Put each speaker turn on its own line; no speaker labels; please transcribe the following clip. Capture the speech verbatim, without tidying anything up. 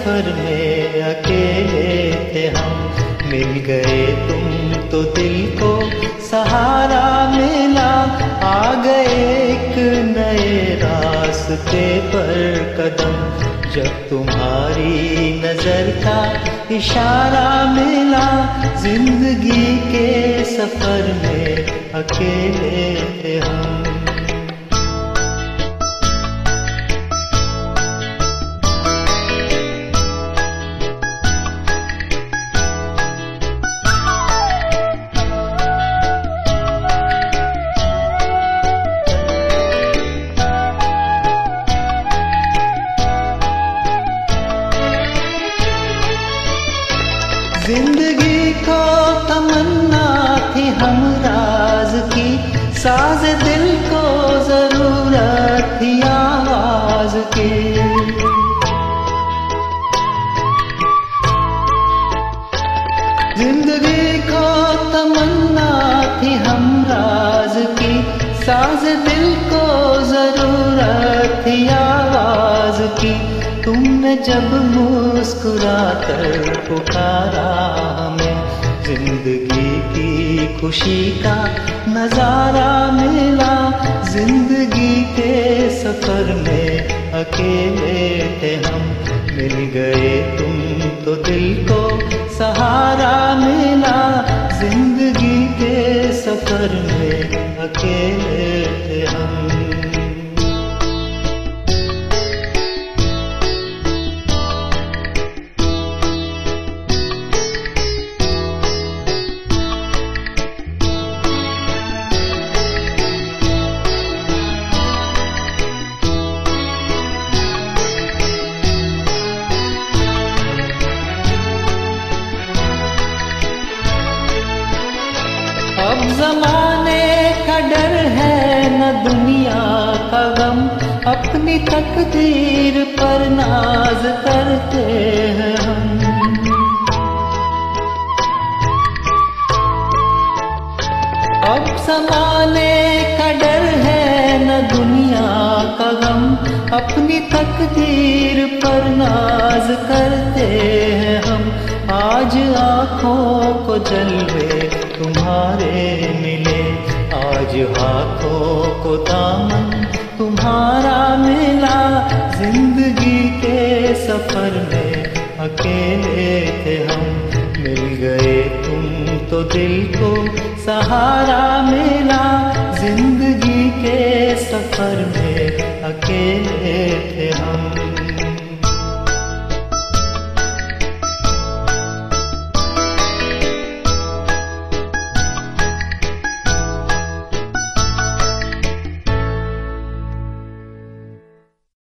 सफर में अकेले थे हम, मिल गए तुम तो दिल को सहारा मिला। आ गए एक नए रास्ते पर कदम, जब तुम्हारी नजर का इशारा मिला। जिंदगी के सफर में अकेले थे हम। जिंदगी को तमन्ना थी हमराज की, साज दिल को जरूरत थी आवाज की। जिंदगी को तमन्ना थी हमराज की, साज दिल को जरूरत थी आवाज की। तुमने जब मुस्कुराकर पुकारा हमें, जिंदगी की खुशी का नजारा मिला। जिंदगी के सफर में अकेले थे हम, मिल गए तुम तो दिल को सहारा मिला। जिंदगी के सफर में अकेले थे हम। अब जमाने का डर है न दुनिया का गम, अपनी तकदीर पर नाज करते हैं हम। अब जमाने का डर है न दुनिया का गम, अपनी तकदीर पर नाज करते हैं हम। आज आँखों को जलवे तुम्हारे मिले, आज हाथों को दामन तुम्हारा मिला। जिंदगी के सफर में अकेले थे हम, मिल गए तुम तो दिल को सहारा मिला। जिंदगी के सफर में अकेले